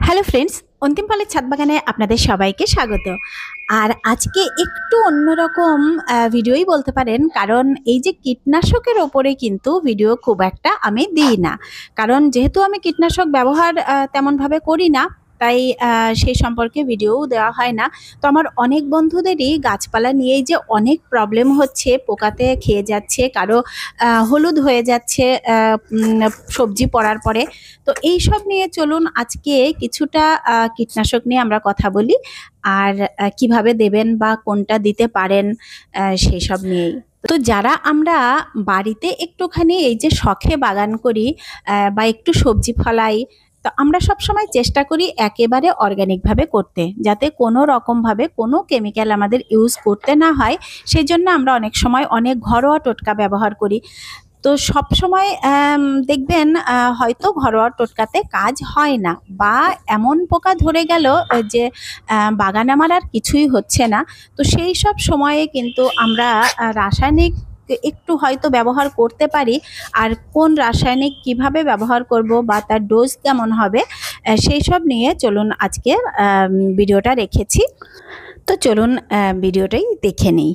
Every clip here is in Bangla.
হ্যালো ফ্রেন্ডস, অন্তিম পালের ছাদ বাগানে আপনাদের সবাইকে স্বাগত। আর আজকে একটু অন্যরকম ভিডিওই বলতে পারেন, কারণ এই যে কীটনাশকের ওপরে কিন্তু ভিডিও খুব একটা আমি দিই না, কারণ যেহেতু আমি কীটনাশক ব্যবহার তেমনভাবে করি না, তাই সেই সম্পর্কে ভিডিওও দেওয়া হয় না। তো আমার অনেক বন্ধুদেরই গাছপালা নিয়েই যে অনেক প্রবলেম হচ্ছে, পোকাতে খেয়ে যাচ্ছে, কারো হলুদ হয়ে যাচ্ছে সবজি পড়ার পরে। তো এই সব নিয়ে চলুন আজকে কিছুটা কীটনাশক নিয়ে আমরা কথা বলি, আর কিভাবে দেবেন বা কোনটা দিতে পারেন সেই সব নিয়েই। তো যারা আমরা বাড়িতে একটুখানি এই যে শখে বাগান করি বা একটু সবজি ফলাই, তো আমরা সব সময় চেষ্টা করি একেবারে অর্গানিকভাবে করতে, যাতে কোনো রকমভাবে কোনো কেমিক্যাল আমাদের ইউজ করতে না হয়। সেই জন্য আমরা অনেক সময় অনেক ঘরোয়া টোটকা ব্যবহার করি। তো সবসময় দেখবেন হয়তো ঘরোয়া টোটকাতে কাজ হয় না, বা এমন পোকা ধরে গেল যে বাগানে আমার আর কিছুই হচ্ছে না। তো সেই সব সময়ে কিন্তু আমরা রাসায়নিক একটু হয়তো ব্যবহার করতে পারি। আর কোন রাসায়নিক কিভাবে ব্যবহার করব বা তার ডোজ কেমন হবে, সেই সব নিয়ে চলুন আজকে ভিডিওটা রেখেছি। তো চলুন ভিডিওটাই দেখে নিই।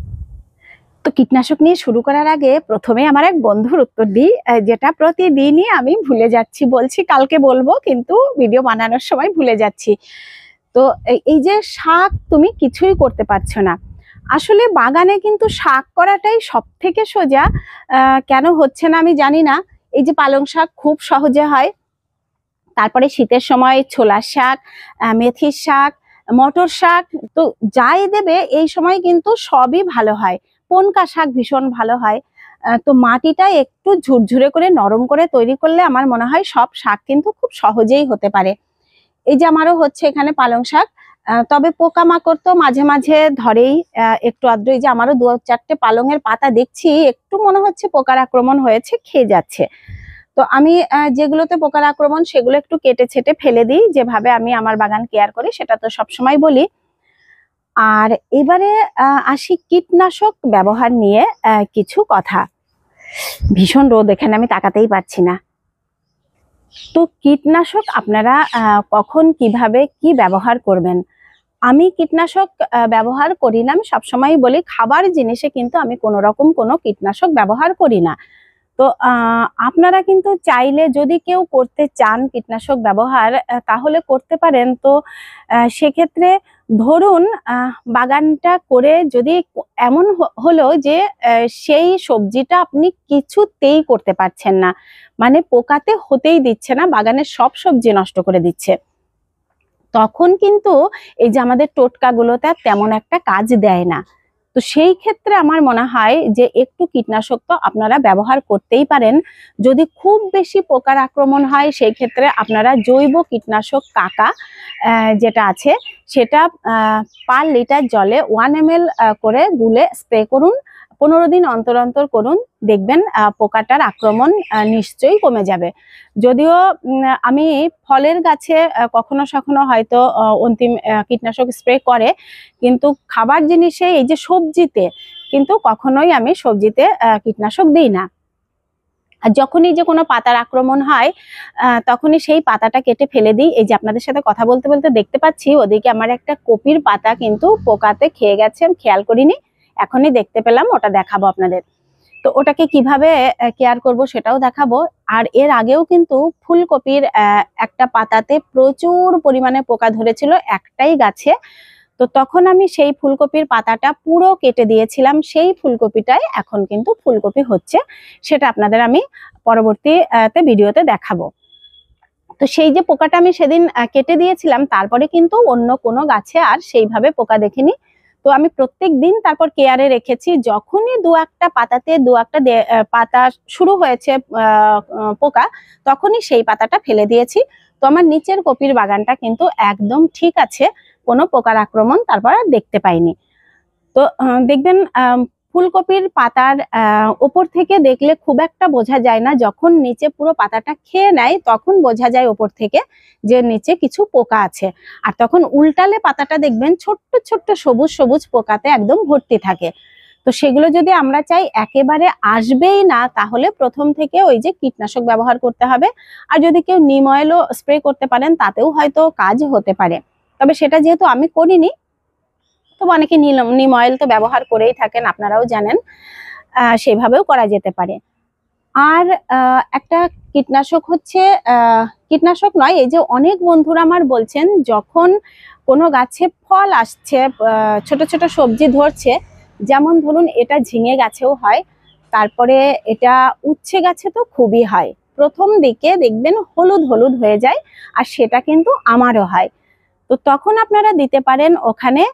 তো কীটনাশক নিয়ে শুরু করার আগে প্রথমে আমার এক বন্ধুর উত্তর দিই, যেটা প্রতিদিনই আমি ভুলে যাচ্ছি। বলছি কালকে বলবো, কিন্তু ভিডিও বানানোর সময় ভুলে যাচ্ছি। তো এই যে শাক তুমি কিছুই করতে পারছো না, আসলে বাগানে কিন্তু শাক করাটাই সব থেকে সোজা। কেন হচ্ছে না আমি জানি না। এই যে পালং শাক খুব সহজে হয়, তারপরে শীতের সময় ছোলার শাক, মেথির শাক, মটর শাক, তো যাই দেবে এই সময় কিন্তু সবই ভালো হয়। পনকা শাক ভীষণ ভালো হয়। তো মাটিটা একটু ঝুরঝুরে করে নরম করে তৈরি করলে আমার মনে হয় সব শাক কিন্তু খুব সহজেই হতে পারে। এই যে আমারও হচ্ছে এখানে পালং শাক, তবে পোকামাকড় তো মাঝে মাঝে ধরেই একটু আধটু। এই যে আমারও 2-4টে পালংয়ের পাতা দেখছি একটু মনে হচ্ছে পোকার আক্রমণ হয়েছে, খেয়ে যাচ্ছে। তো আমি যেগুলোতে পোকার আক্রমণ সেগুলো একটু কেটে ছেটে ফেলে দিই, যেভাবে আমি আমার বাগান কেয়ার করি সেটা তো সবসময় বলি। আর এবারে আসি কীটনাশক ব্যবহার নিয়ে কিছু কথা। ভীষণ রোদ, এখানে আমি তাকাতেই পারছি না। তো কীটনাশক আপনারা কখন কিভাবে কি ব্যবহার করবেন? আমি কীটনাশক ব্যবহার করি না। আমি সবসময় বলি খাবার জিনিসে কিন্তু আমি কোনো রকম কোনো কীটনাশক ব্যবহার করি না। তো আপনারা কিন্তু চাইলে যদি কেউ করতে চান কীটনাশক ব্যবহার, তাহলে করতে পারেন। তো সেক্ষেত্রে ধরুন বাগানটা করে যদি এমন হলো যে সেই সবজিটা আপনি কিছুতেই করতে পারছেন না, মানে পোকাতে হতেই দিচ্ছে না, বাগানের সব সবজি নষ্ট করে দিচ্ছে, তখন কিন্তু এই যে আমাদের টোটকাগুলোতে তেমন একটা কাজ দেয় না। তো সেই ক্ষেত্রে আমার মনে হয় যে একটু কীটনাশক তো আপনারা ব্যবহার করতেই পারেন। যদি খুব বেশি পোকার আক্রমণ হয় সেই ক্ষেত্রে আপনারা জৈব কীটনাশক কাকা যেটা আছে সেটা পার লিটার জলে 1 ml করে গুলে স্প্রে করুন। 15 দিন অন্তর অন্তর করুন, দেখবেন পোকাটার আক্রমণ নিশ্চয়ই কমে যাবে। যদিও আমি ফলের গাছে কখনো সখনো হয়তো অন্তিম কীটনাশক স্প্রে করে, কিন্তু খাবার জিনিসে এই যে সবজিতে কিন্তু কখনোই আমি সবজিতে কীটনাশক দিই না। আর যখনই যে কোনো পাতার আক্রমণ হয় তখনই সেই পাতাটা কেটে ফেলে দিই। এই যে আপনাদের সাথে কথা বলতে বলতে দেখতে পাচ্ছি ওদিকে আমার একটা কপির পাতা কিন্তু পোকাতে খেয়ে গেছে, আমি খেয়াল করিনি, এখনই দেখতে পেলাম, ওটা দেখাবো আপনাদের। তো ওটাকে কিভাবে কেয়ার করব সেটাও দেখাবো। আর এর আগেও কিন্তু ফুলকপির একটা পাতাতে প্রচুর পরিমাণে পোকা ধরেছিল একটাই গাছে। তো তখন আমি সেই ফুলকপির পাতাটা পুরো কেটে দিয়েছিলাম, সেই ফুলকপিটাই এখন কিন্তু ফুলকপি হচ্ছে, সেটা আপনাদের আমি পরবর্তীতে ভিডিওতে দেখাবো। তো সেই যে পোকাটা আমি সেদিন কেটে দিয়েছিলাম, তারপরে কিন্তু অন্য কোনো গাছে আর সেইভাবে পোকা দেখিনি। তো আমি প্রত্যেক দিন তারপর কেয়ারে রেখেছি, যখনই 2-1টা পাতাতে 2-1টা পাতা শুরু হয়েছে পোকা, তখনই সেই পাতাটা ফেলে দিয়েছি। তো আমার নিচের কপির বাগানটা কিন্তু একদম ঠিক আছে, কোনো পোকার আক্রমণ তারপর আর দেখতে পাইনি। তো দেখবেন ফুলকপির পাতার ওপর থেকে দেখলে খুব একটা বোঝা যায় না, যখন নিচে পুরো পাতাটা খেয়ে নেয় তখন বোঝা যায় ওপর থেকে যে নিচে কিছু পোকা আছে। আর তখন উল্টালে পাতাটা দেখবেন ছোট্ট ছোট্ট সবুজ সবুজ পোকাতে একদম ভর্তি থাকে। তো সেগুলো যদি আমরা চাই একেবারে আসবেই না, তাহলে প্রথম থেকে ওই যে কীটনাশক ব্যবহার করতে হবে। আর যদি কেউ নিম অয়েলও স্প্রে করতে পারেন তাতেও হয়তো কাজ হতে পারে, তবে সেটা যেহেতু আমি করিনি, তবে অনেকে নিম অয়েল তো ব্যবহার করেই থাকেন, আপনারাও জানেন, সেভাবেও করা যেতে পারে। আর একটা কীটনাশক হচ্ছে, কীটনাশক নয়, এই যে অনেক বন্ধুরা আমার বলছেন যখন কোনো গাছে ফল আসছে, ছোট ছোট সবজি ধরছে, যেমন ধরুন এটা ঝিঙে গাছেও হয়, তারপরে এটা উচ্ছে গাছে তো খুবই হয়, প্রথম দিকে দেখবেন হলুদ হলুদ হয়ে যায়, আর সেটা কিন্তু আমারও হয়। তো তখন আপনারা দিতে পারেন ওখানে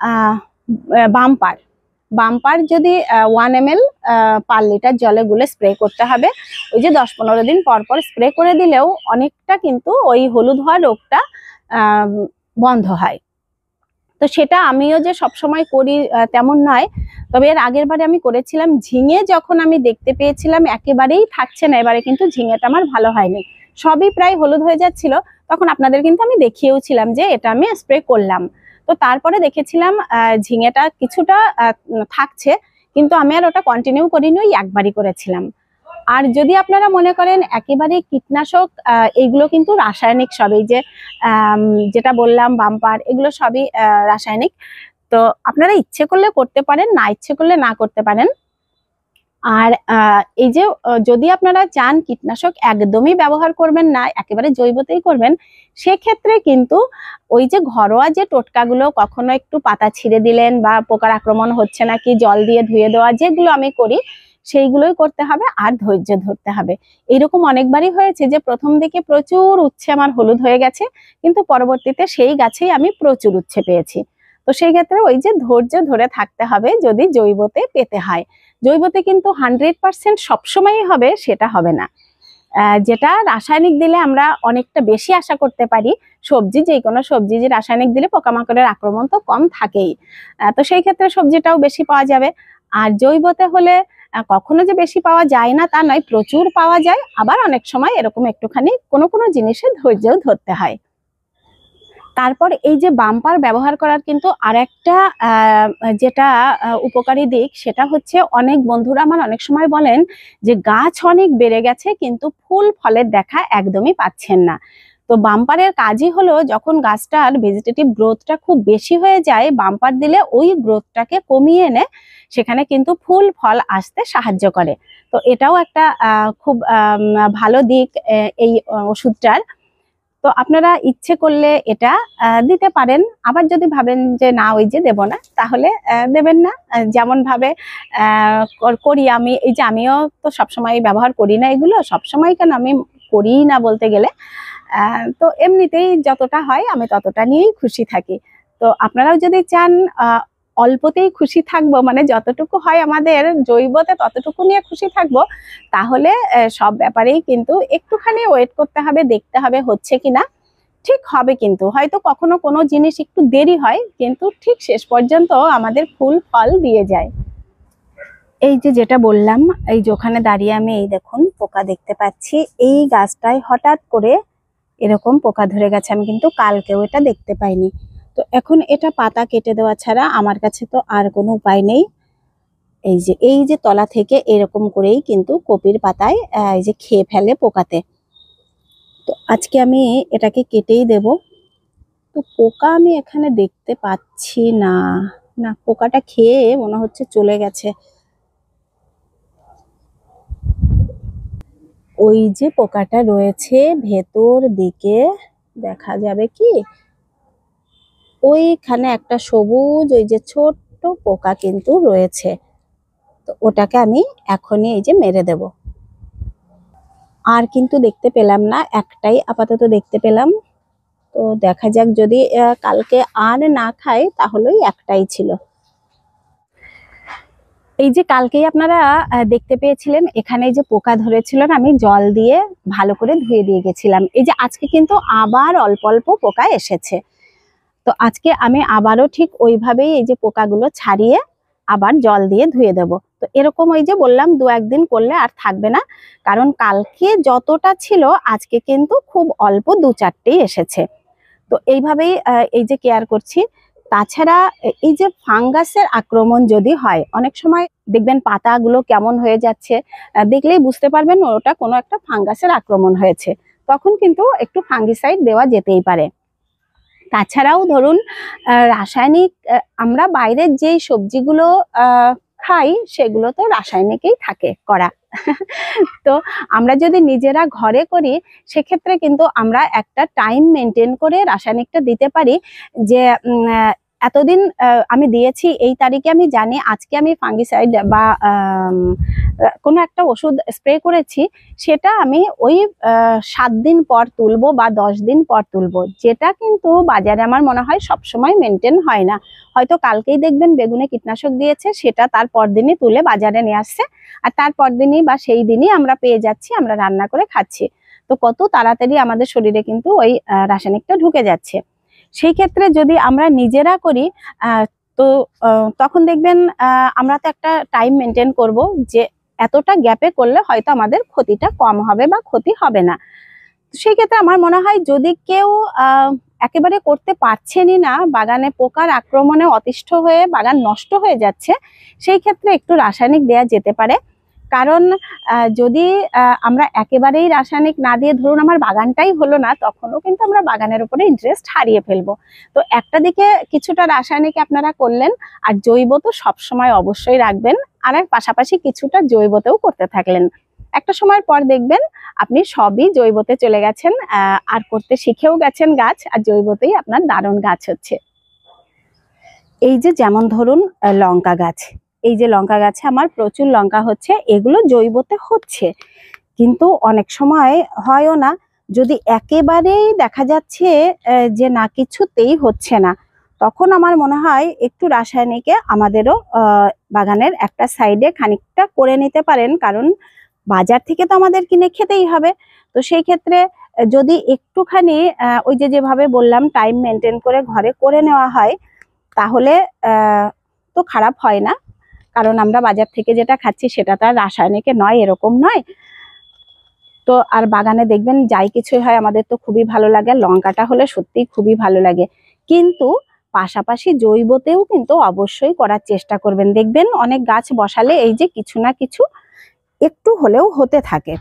বাম্পার। বাম্পার যদি 1 ml পার লিটার জলে গুলে স্প্রে করতে হবে। ওই যে 10-15 দিন পর পর স্প্রে করে দিলেও অনেকটা কিন্তু ওই হলুদ হওয়া রোগটা বন্ধ হয়। তো সেটা আমিও যে সবসময় করি তেমন নয়, তবে এর আগের বারে আমি করেছিলাম। ঝিঙে যখন আমি দেখতে পেয়েছিলাম একেবারেই থাকছে না, এবারে কিন্তু ঝিঙেটা আমার ভালো হয়নি, সবই প্রায় হলুদ হয়ে যাচ্ছিল, তখন আপনাদের কিন্তু আমি দেখিয়েও ছিলাম যে এটা আমি স্প্রে করলাম। তো তারপরে দেখেছিলাম ঝিঙেটা কিছুটা থাকছে, কিন্তু আমি আর ওটা কন্টিনিউ করিনি, ওই একবারই করেছিলাম। আর যদি আপনারা মনে করেন একেবারে কীটনাশক, এইগুলো কিন্তু রাসায়নিক সব, এই যে যেটা বললাম বাম্পার, এগুলো সবই রাসায়নিক। তো আপনারা ইচ্ছে করলে করতে পারেন, না ইচ্ছে করলে না করতে পারেন। আর এই যে যদি আপনারা চান কীটনাশক একদমই ব্যবহার করবেন না, একেবারে জৈবতেই করবেন, সেক্ষেত্রে কিন্তু ওই যে ঘরোয়া যে টোটকাগুলো, কখনো একটু পাতা ছিঁড়ে দিলেন, বা পোকার আক্রমণ হচ্ছে নাকি জল দিয়ে ধুয়ে দেওয়া, যেগুলো আমি করি সেইগুলোই করতে হবে, আর ধৈর্য ধরতে হবে। এরকম অনেকবারই হয়েছে যে প্রথম দিকে প্রচুর উচ্ছে আমার হলুদ হয়ে গেছে, কিন্তু পরবর্তীতে সেই গাছেই আমি প্রচুর উচ্ছে পেয়েছি। তো সেই ক্ষেত্রে ওই যে ধৈর্য ধরে থাকতে হবে যদি জৈবতে পেতে হয়। জৈবতে কিন্তু 100% সবসময়ই হবে সেটা হবে না, যেটা রাসায়নিক দিলে আমরা অনেকটা বেশি আশা করতে পারি। সবজি, যে কোনো সবজি যে রাসায়নিক দিলে পোকামাকড়ের আক্রমণ তো কম থাকেই, তো সেই ক্ষেত্রে সবজিটাও বেশি পাওয়া যাবে। আর জৈবতে হলে কখনো যে বেশি পাওয়া যায় না তা নয়, প্রচুর পাওয়া যায়, আবার অনেক সময় এরকম একটুখানি কোনো কোনো জিনিসে ধৈর্যও ধরতে হয়। তারপর এই যে বাম্পার ব্যবহার করার কিন্তু আরেকটা যেটা উপকারী দিক, সেটা হচ্ছে অনেক বন্ধুরা আমার অনেক সময় বলেন যে গাছ অনেক বেড়ে গেছে কিন্তু ফুল ফলের দেখা একদমই পাচ্ছেন না। তো বাম্পারের কাজই হলো, যখন গাছটার ভেজিটেটিভ গ্রোথটা খুব বেশি হয়ে যায়, বাম্পার দিলে ওই গ্রোথটাকে কমিয়ে এনে সেখানে কিন্তু ফুল ফল আসতে সাহায্য করে। তো এটাও একটা খুব ভালো দিক এই ওষুধটার। তো আপনারা ইচ্ছে করলে এটা দিতে পারেন, আবার যদি ভাবেন যে না ওই যে দেব না, তাহলে দেবেন না। যেমন ভাবে করি আমি, এই যে আমিও তো সবসময় ব্যবহার করি না এগুলো, সবসময় কেন আমি করি না বলতে গেলে, তো এমনিতেই যতটা হয় আমি ততটা নিয়েই খুশি থাকি। তো আপনারাও যদি চান অল্পতেই খুশি থাকবো, মানে যতটুকু হয় আমাদের জৈবতে ততটুকু নিয়ে খুশি থাকবো, তাহলে সব ব্যাপারেই কিন্তু একটুখানি ওয়েট করতে হবে, দেখতে হবে হচ্ছে কিনা। ঠিক হবে, কিন্তু হয়তো কখনো কোনো জিনিস একটু দেরি হয়, কিন্তু ঠিক শেষ পর্যন্ত আমাদের ফুল ফল দিয়ে যায়। এই যে যেটা বললাম, এই যে ওখানে দাঁড়িয়ে আমি এই দেখুন পোকা দেখতে পাচ্ছি, এই গাছটায় হঠাৎ করে এরকম পোকা ধরে গেছে, আমি কিন্তু কালকেও এটা দেখতে পাইনি। তো এখন এটা পাতা কেটে দেওয়া ছাড়া আমার কাছে তো আর কোনো উপায় নেই। এই যে তলা থেকে এরকম করেই কিন্তু কপির পাতায় এই যে খেয়ে ফেলে পোকাতে। তো আজকে আমি এটাকে কেটেই দেব। তো পোকা আমি এখানে দেখতে পাচ্ছি না, না পোকাটা খেয়ে মনে হচ্ছে চলে গেছে। ওই যে পোকাটা রয়েছে ভেতর দিকে, দেখা যাবে কি ওইখানে একটা সবুজ ওই যে ছোট্ট পোকা কিন্তু রয়েছে। তো ওটাকে আমি এখনই এই যে মেরে দেব। আর কিন্তু দেখতে পেলাম না, একটাই আপাতত দেখতে পেলাম। তো দেখা যাক, যদি কালকে আর না খাই তাহলেই একটাই ছিল। এই যে কালকেই আপনারা দেখতে পেয়েছিলেন এখানে যে পোকা ধরেছিল, আমি জল দিয়ে ভালো করে ধুয়ে দিয়ে গেছিলাম। এই যে আজকে কিন্তু আবার অল্প অল্প পোকা এসেছে। তো আজকে আমি আবারও ঠিক ওইভাবেই এই যে পোকাগুলো ছাড়িয়ে আবার জল দিয়ে ধুয়ে দেব। তো এরকম ওই যে বললাম 2-1 দিন করলে আর থাকবে না, কারণ কালকে যতটা ছিল আজকে কিন্তু খুব অল্প 2-4টেই এসেছে। তো এইভাবেই এই যে কেয়ার করছি। তাছাড়া এই যে ফাঙ্গাসের আক্রমণ যদি হয়, অনেক সময় দেখবেন পাতাগুলো কেমন হয়ে যাচ্ছে, দেখলেই বুঝতে পারবেন ওটা কোনো একটা ফাঙ্গাসের আক্রমণ হয়েছে, তখন কিন্তু একটু ফাঙ্গিসাইড দেওয়া যেতেই পারে। তাছাড়াও ধরুন রাসায়নিক, আমরা বাইরের যেই সবজিগুলো খাই সেগুলো তো রাসায়নিকেই থাকে করা। তো আমরা যদি নিজেরা ঘরে করি সেক্ষেত্রে কিন্তু আমরা একটা টাইম মেনটেন করে রাসায়নিকটা দিতে পারি, যে এতদিন আমি দিয়েছি, এই তারিখে আমি জানি আজকে আমি ফাঙ্গিসাইড বা কোনো একটা ওষুধ স্প্রে করেছি, সেটা আমি ওই 7 দিন পর তুলবো বা 10 দিন পর তুলবো, যেটা কিন্তু বাজারে আমার মনে হয় সবসময় মেনটেন হয় না। হয়তো কালকেই দেখবেন বেগুনে কীটনাশক দিয়েছে, সেটা তার পরদিনই তুলে বাজারে নিয়ে আসছে, আর তার পরদিনই বা সেই দিনই আমরা পেয়ে যাচ্ছি, আমরা রান্না করে খাচ্ছি। তো কত তাড়াতাড়ি আমাদের শরীরে কিন্তু ওই রাসায়নিকটা ঢুকে যাচ্ছে। সেই ক্ষেত্রে যদি আমরা নিজেরা করি, তো তখন দেখবেন আমরা তো একটা টাইম মেনটেন করব যে এতটা গ্যাপে করলে হয়তো আমাদের ক্ষতিটা কম হবে বা ক্ষতি হবে না। সেই ক্ষেত্রে আমার মনে হয় যদি কেউ একেবারে করতে পারছেনই না, বাগানে পোকার আক্রমণে অতিষ্ঠ হয়ে বাগান নষ্ট হয়ে যাচ্ছে, সেই ক্ষেত্রে একটু রাসায়নিক দেয়া যেতে পারে। কারণ যদি আমরা একেবারেই রাসায়নিক না দিয়ে ধরুন আমার বাগানটাই হলো না, তখনও কিন্তু আমরা বাগানের উপরে ইন্টারেস্ট হারিয়ে ফেলবো। তো একটা দিকে কিছুটা রাসায়নিক আপনারা করলেন, আর জৈব তো সবসময় অবশ্যই রাখবেন, আর পাশাপাশি কিছুটা জৈবতেও করতে থাকলেন। একটা সময় পর দেখবেন আপনি সবই জৈবতে চলে গেছেন, আর করতে শিখেও গেছেন গাছ, আর জৈবতেই আপনার দারুণ গাছ হচ্ছে। এই যে যেমন ধরুন লঙ্কা গাছ, এই যে লঙ্কা গাছে আমার প্রচুর লঙ্কা হচ্ছে, এগুলো জৈবতে হচ্ছে, কিন্তু অনেক সময় হয়ও না, যদি একেবারেই দেখা যাচ্ছে যে না কিছুতেই হচ্ছে না, তখন আমার মনে হয় একটু রাসায়নিকে আমাদেরও বাগানের একটা সাইডে খানিকটা করে নিতে পারেন, কারণ বাজার থেকে তো আমাদের কিনে খেতেই হবে। তো সেই ক্ষেত্রে যদি একটুখানি ওই যে যেভাবে বললাম টাইম মেনটেন করে ঘরে করে নেওয়া হয়, তাহলে তো খারাপ হয় না, কারণ আমরা বাজার থেকে যেটা খাচ্ছি সেটা তো আর রাসায়নিকে নয়, এরকম নয়। তো আর বাগানে দেখবেন যাই কিছুই হয় আমাদের তো খুবই ভালো লাগে, লঙ্কাটা হলে সত্যিই খুবই ভালো লাগে, কিন্তু পাশাপাশি জৈবতেও কিন্তু অবশ্যই করার চেষ্টা করবেন। দেখবেন অনেক গাছ বসালে এই যে কিছু না কিছু একটু হলেও হতে থাকে।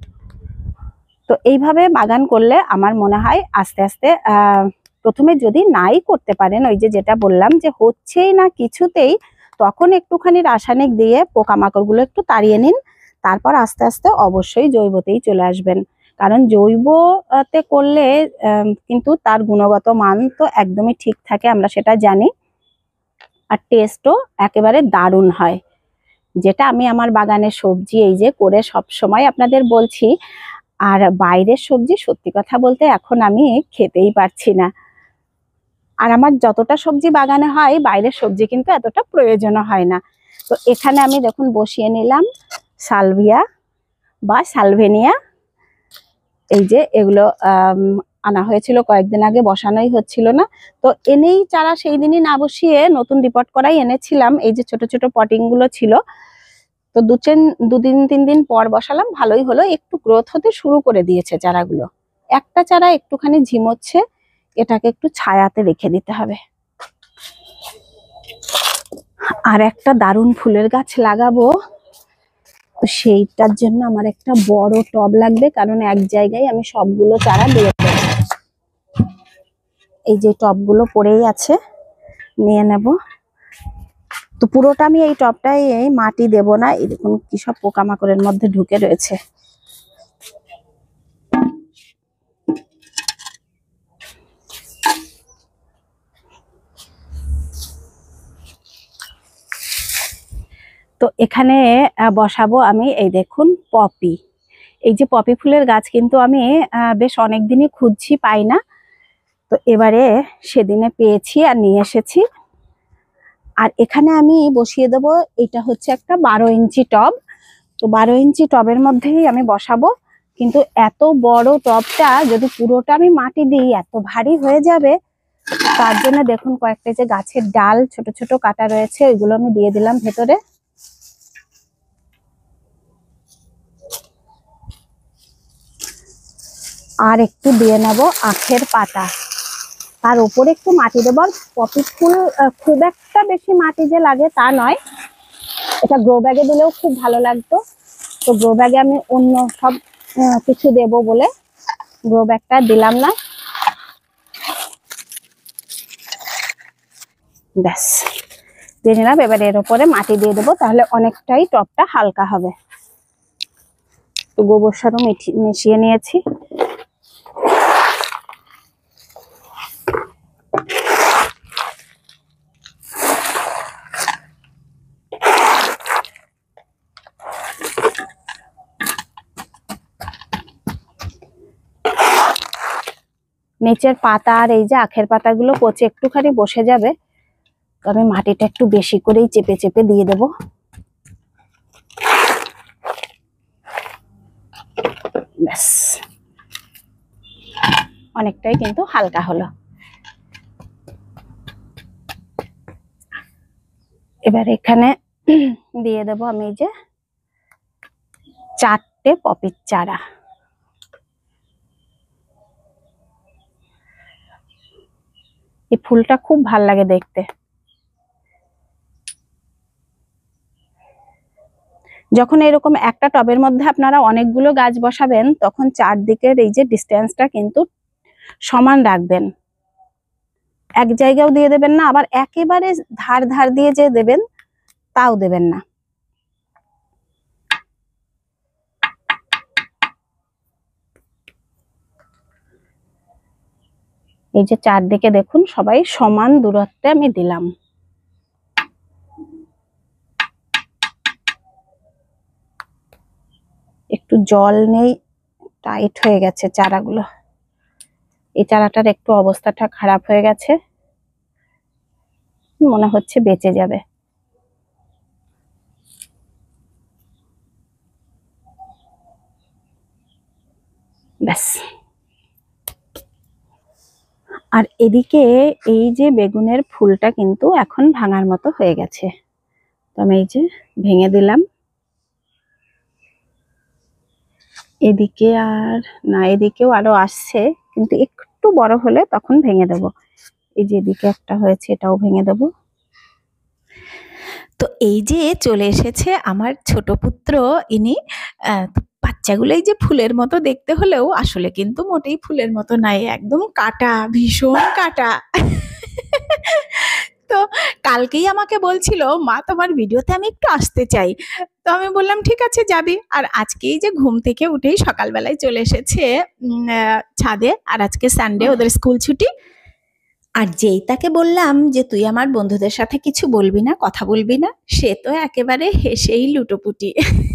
তো এইভাবে বাগান করলে আমার মনে হয় আস্তে আস্তে প্রথমে যদি নাই করতে পারেন, ওই যে যেটা বললাম যে হচ্ছেই না কিছুতেই, তখন একটুখানি রাসায়নিক দিয়ে পোকামাকড়গুলো একটু তাড়িয়ে নিন, তারপর আস্তে আস্তে অবশ্যই জৈবতেই চলে আসবেন। কারণ জৈবতে করলে কিন্তু তার গুণগত মান তো একদমই ঠিক থাকে, আমরা সেটা জানি, আর টেস্টও একেবারে দারুণ হয়। যেটা আমি আমার বাগানের সবজি এই যে করে সব সময় আপনাদের বলছি, আর বাইরের সবজি সত্যি কথা বলতে এখন আমি খেতেই পারছি না। আর আমার যতটা সবজি বাগানে হয় বাইরের সবজি কিন্তু এতটা প্রয়োজনও হয় না। তো এখানে আমি দেখুন বসিয়ে নিলাম সালভিয়া বা সালভেনিয়া, এই যে এগুলো আনা হয়েছিল কয়েকদিন আগে, বসানোই হচ্ছিল না, তো এনেই চারা সেই দিনই না বসিয়ে নতুন রিপোর্ট করাই এনেছিলাম। এই যে ছোট ছোট পটিং গুলো ছিল, তো দুদিন 3 দিন পর বসালাম, ভালোই হলো, একটু গ্রোথ হতে শুরু করে দিয়েছে চারাগুলো। একটা চারা একটুখানি ঝিমোচ্ছে, এটাকে একটু ছায়াতে রেখে দিতে হবে। আর একটা দারুণ ফুলের গাছ লাগাবো, সেইটার জন্য আমার একটা বড় টব লাগবে, কারণ এক জায়গায় আমি সবগুলো চারা দিয়ে দেবো। এই যে টবগুলো পড়েই আছে, নিয়ে নেব। তো পুরোটা আমি এই টবটায় মাটি দেব না, এই দেখুন কি সব পোকামাকড়ের মধ্যে ঢুকে রয়েছে। তো এখানে বসাবো আমি, এই দেখুন পপি, এই যে পপি ফুলের গাছ কিন্তু আমি বেশ অনেক দিনই খুঁজছি, পাই না, তো এবারে সেদিনে পেয়েছি আর নিয়ে এসেছি। আর এখানে আমি বসিয়ে দেবো, এটা হচ্ছে একটা 12 ইঞ্চি টব, তো 12 ইঞ্চি টবের মধ্যেই আমি বসাবো। কিন্তু এত বড় টবটা যদি পুরোটা আমি মাটি দিই এত ভারী হয়ে যাবে, তার জন্য দেখুন কয়েকটা যে গাছের ডাল ছোট ছোট কাটা রয়েছে ওইগুলো আমি দিয়ে দিলাম ভেতরে। আর একটু দিয়ে নেব আখের পাতা, তার উপরে একটু মাটি দেবো। আর পপি ফুল খুব একটা বেশি মাটি যে লাগে তা নয়, এটা গ্রো ব্যাগে দিলেও খুব ভালো লাগতো। তো গ্রো ব্যাগে আমি অন্য সব কিছু দেবো বলে গ্রো ব্যাগটা দিলাম না। ব্যাস দিয়ে নিলাম। এবার এর উপরে মাটি দিয়ে দেবো, তাহলে অনেকটাই টবটা হালকা হবে। তো গোবর সারও মিশিয়ে নিয়েছি। নিচের পাতা আর এই যে আখের পাতাগুলো পচে একটুখানি বসে যাবে, তো আমি মাটিটা একটু বেশি করেই চেপে চেপে দিয়ে দেব। ব্যাস অনেকটাই কিন্তু হালকা হলো। এবার এখানে দিয়ে দেব আমি এই যে 4টে পপির চারা। এই ফুলটা খুব ভাল লাগে দেখতে। যখন এরকম একটা টবের মধ্যে আপনারা অনেকগুলো গাছ বসাবেন, তখন চারদিকের এই যে ডিস্টেন্সটা কিন্তু সমান রাখবেন। এক জায়গাও দিয়ে দেবেন না, আবার একেবারে ধার ধার দিয়ে যে দেবেন তাও দেবেন না। এই যে চারদিকে দেখুন সবাই সমান দূরত্বে আমি দিলাম। একটু জল নেই, টাইট হয়ে গেছে চারাগুলো। এই চারাটার একটু অবস্থাটা খারাপ হয়ে গেছে, মনে হচ্ছে বেঁচে যাবে। ব্যাস। আর এদিকে এই যে বেগুনের ফুলটা কিন্তু এখন ভাঙার মতো হয়ে গেছে, তো আমি এই যে ভেঙে দিলাম। এদিকে আর না, এদিকেও আরো আসছে, কিন্তু একটু বড় হলে তখন ভেঙে দেব। এই যে এদিকে একটা হয়েছে, এটাও ভেঙে দেব। তো এই যে চলে এসেছে আমার ছোট পুত্র, ইনি বাচ্চাগুলো এই যে ফুলের মতো দেখতে হলেও আসলে কিন্তু মোটেই ফুলের মতো নাই, একদম কাটা, ভীষণ কাটা। তো কালকেই আমাকে বলছিল, মা তোমার ভিডিওতে আমি একটু আসতে চাই। তো আমি বললাম ঠিক আছে যাবি। আর আজকেই যে ঘুম থেকে উঠেই সকালবেলায় চলে এসেছে ছাদে। আর আজকে সানডে, ওদের স্কুল ছুটি। আর যেই তাকে বললাম যে তুই আমার বন্ধুদের সাথে কিছু বলবি না, কথা বলবি না, সে তো একেবারে হেসেই লুটোপুটি।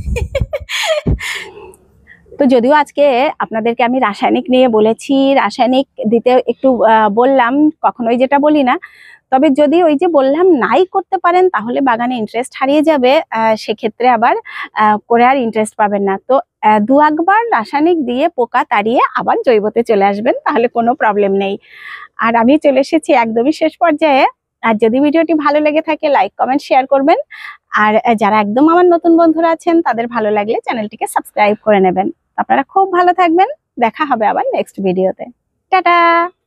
তো যদিও আজকে আপনাদেরকে আমি রাসায়নিক নিয়ে বলেছি, রাসায়নিক দিতে একটু বললাম, কখনোই যেটা বলি না। তবে যদি ওই যে বললাম নাই করতে পারেন, তাহলে বাগানে ইন্টারেস্ট হারিয়ে যাবে, সেক্ষেত্রে আবার করে আর ইন্টারেস্ট পাবেন না। তো 2-একবার রাসায়নিক দিয়ে পোকা তাড়িয়ে আবার জৈবতে চলে আসবেন, তাহলে কোনো প্রবলেম নেই। আর আমি চলে এসেছি একদমই শেষ পর্যায়ে। আর যদি ভিডিওটি ভালো লেগে থাকে, লাইক, কমেন্ট, শেয়ার করবেন। আর যারা একদম আমার নতুন বন্ধুরা আছেন, তাদের ভালো লাগলে চ্যানেলটিকে সাবস্ক্রাইব করে নেবেন। আপনারা খুব ভালো থাকবেন, দেখা হবে আবার নেক্সট ভিডিওতে। টাটা।